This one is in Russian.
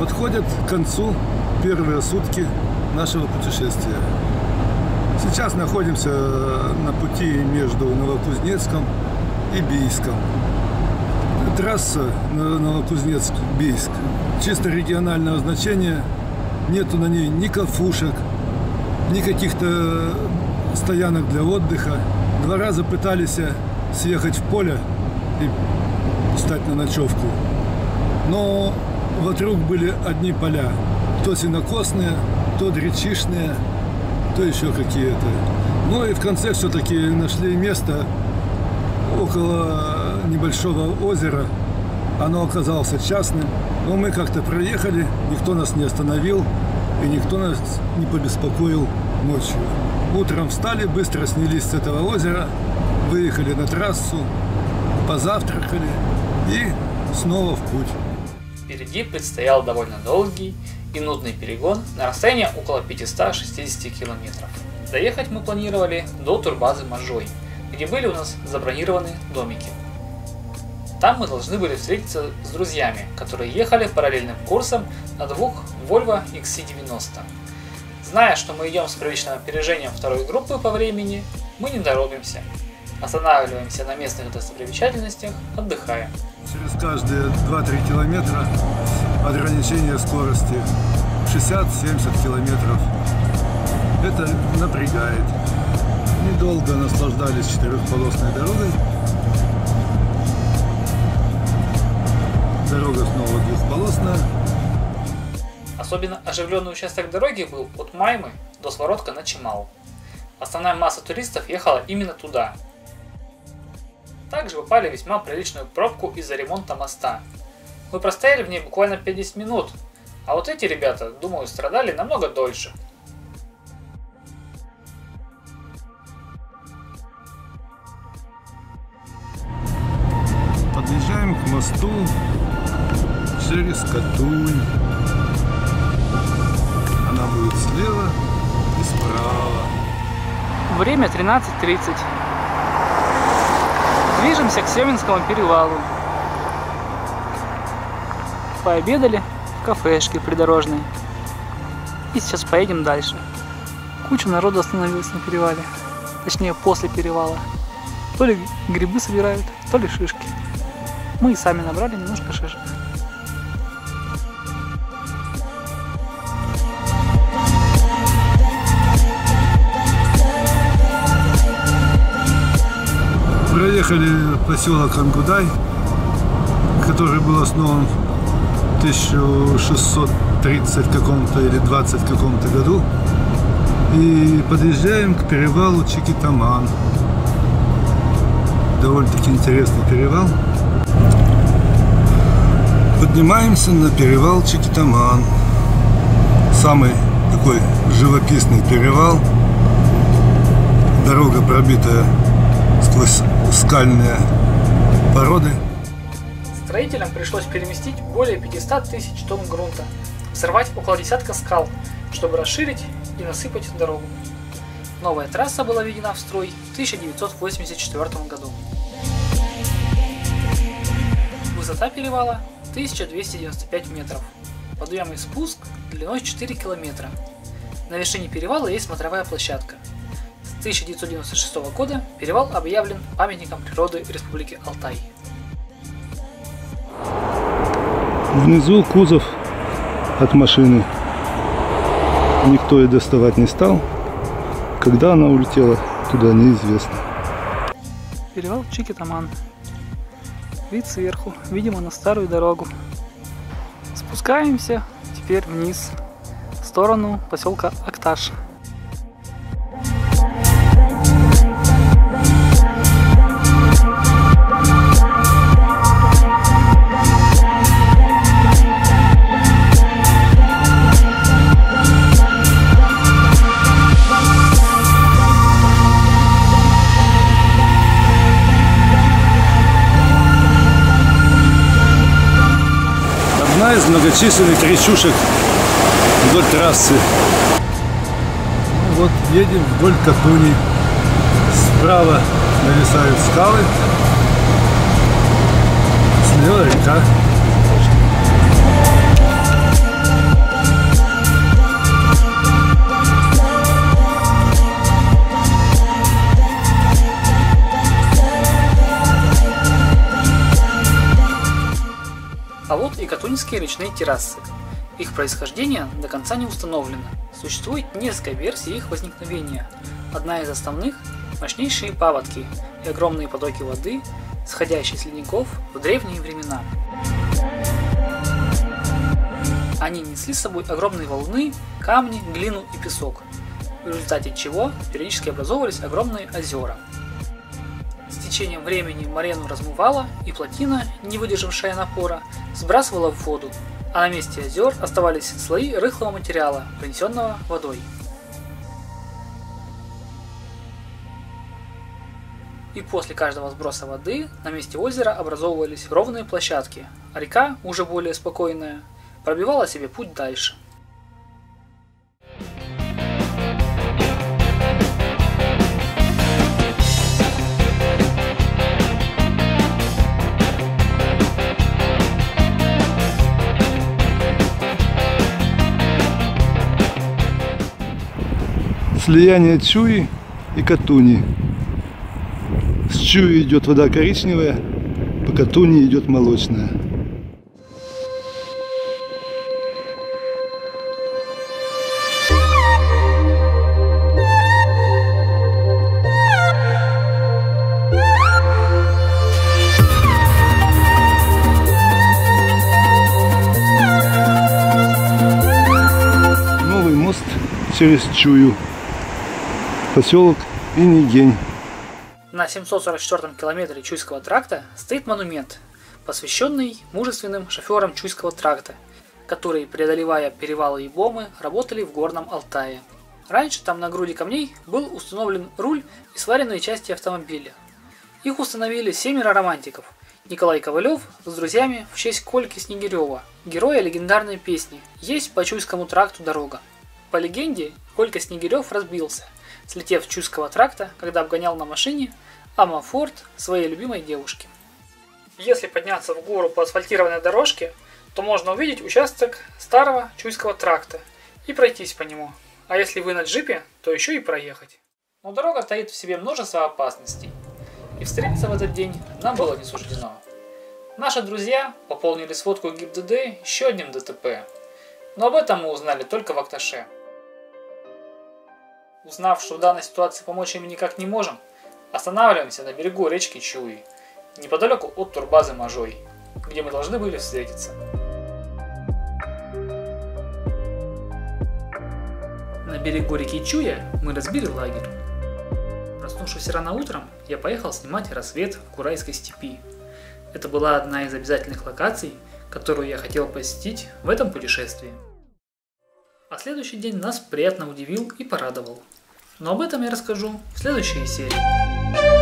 Подходят к концу первые сутки нашего путешествия. Сейчас находимся на пути между Новокузнецком и Бийском. Трасса Новокузнецк-Бийск чисто регионального значения. Нету на ней ни кафушек, ни каких-то стоянок для отдыха. 2 раза пытались съехать в поле и встать на ночевку. Но вокруг были одни поля. То сенокосные, то гречишные, то еще какие-то. Ну и в конце все-таки нашли место около небольшого озера. Оно оказалось частным. Но мы как-то проехали, никто нас не остановил и никто нас не побеспокоил ночью. Утром встали, быстро снялись с этого озера, выехали на трассу, позавтракали и снова в путь. Впереди предстоял довольно долгий и нудный перегон на расстояние около 560 километров. Доехать мы планировали до турбазы Можой, где были у нас забронированы домики. Там мы должны были встретиться с друзьями, которые ехали параллельным курсом на 2 Volvo XC90. Зная, что мы идем с приличным опережением второй группы по времени, мы не торопимся. Останавливаемся на местных достопримечательностях, отдыхая. Через каждые 2-3 километра ограничение скорости 60-70 километров. Это напрягает. Недолго наслаждались 4-полосной дорогой. Дорога снова 2-полосная. Особенно оживленный участок дороги был от Маймы до Своротка на Чимал. Основная масса туристов ехала именно туда. Также попали в весьма приличную пробку из-за ремонта моста. Мы простояли в ней буквально 50 минут, а вот эти ребята, думаю, страдали намного дольше. Подъезжаем к мосту через Катунь. Она будет слева и справа. Время 13:30. Движемся к Семенскому перевалу. Пообедали в кафешке придорожной. И сейчас поедем дальше. Куча народу остановилась на перевале. Точнее, после перевала. То ли грибы собирают, то ли шишки. Мы и сами набрали немножко шишек. Проехали поселок Ангудай, который был основан в 1630 каком-то или 20 каком-то году. И подъезжаем к перевалу Чикитаман. Довольно-таки интересный перевал. Поднимаемся на перевал Чикитаман. Самый такой живописный перевал. Дорога пробитая сквозь скальные породы. Строителям пришлось переместить более 500 тысяч тонн грунта, взорвать около десятка скал, чтобы расширить и насыпать дорогу. Новая трасса была введена в строй в 1984 году. Высота перевала 1295 метров. Подъем и спуск длиной 4 километра. На вершине перевала есть смотровая площадка. С 1996 года перевал объявлен памятником природы Республики Алтай. Внизу кузов от машины. Никто и доставать не стал. Когда она улетела, туда неизвестно. Перевал Чикитаман. Вид сверху, видимо, на старую дорогу. Спускаемся теперь вниз, в сторону поселка Акташ. Одна из многочисленных речушек вдоль трассы. Вот едем вдоль Катуни. Справа нависают скалы, слева река. гигантские речные террасы. Их происхождение до конца не установлено. Существует несколько версий их возникновения. Одна из основных – мощнейшие паводки и огромные потоки воды, сходящие с ледников в древние времена. Они несли с собой огромные валуны, камни, глину и песок, в результате чего периодически образовывались огромные озера. С течением времени морену размывало, и плотина, не выдержавшая напора, сбрасывала в воду, а на месте озер оставались слои рыхлого материала, принесенного водой. И после каждого сброса воды на месте озера образовывались ровные площадки, а река, уже более спокойная, пробивала себе путь дальше. Слияние Чуи и Катуни. С Чуи идет вода коричневая, по Катуни идет молочная. Новый мост через Чую. Поселок Инигень. На 744-м километре Чуйского тракта стоит монумент, посвященный мужественным шоферам Чуйского тракта, которые, преодолевая перевалы и бомы, работали в Горном Алтае. Раньше там на груди камней был установлен руль и сваренные части автомобиля. Их установили 7 романтиков. Николай Ковалев с друзьями в честь Кольки Снегирева, героя легендарной песни «Есть по Чуйскому тракту дорога». По легенде, Колька Снегирев разбился, слетев с Чуйского тракта, когда обгонял на машине Амафорд своей любимой девушки. Если подняться в гору по асфальтированной дорожке, то можно увидеть участок старого Чуйского тракта и пройтись по нему, а если вы на джипе, то еще и проехать. Но дорога таит в себе множество опасностей, и встретиться в этот день нам было не суждено. Наши друзья пополнили сводку ГИБДД еще одним ДТП, но об этом мы узнали только в Акташе. Узнав, что в данной ситуации помочь им никак не можем, останавливаемся на берегу речки Чуи, неподалеку от турбазы Можой, где мы должны были встретиться. На берегу реки Чуя мы разбили лагерь. Проснувшись рано утром, я поехал снимать рассвет в Курайской степи. Это была одна из обязательных локаций, которую я хотел посетить в этом путешествии. А следующий день нас приятно удивил и порадовал. Но об этом я расскажу в следующей серии.